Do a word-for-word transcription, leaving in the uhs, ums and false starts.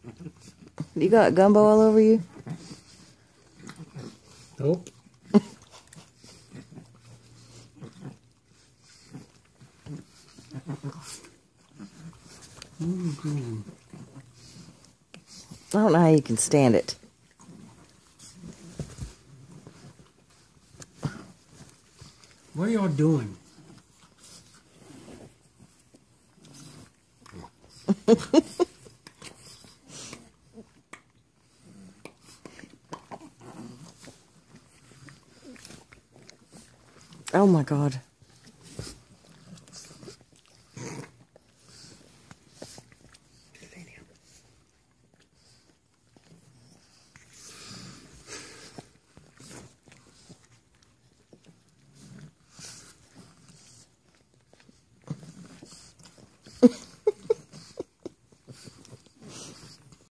You got gumbo all over you? Nope. Mm-hmm. I don't know how you can stand it. What are y'all doing? Oh my God.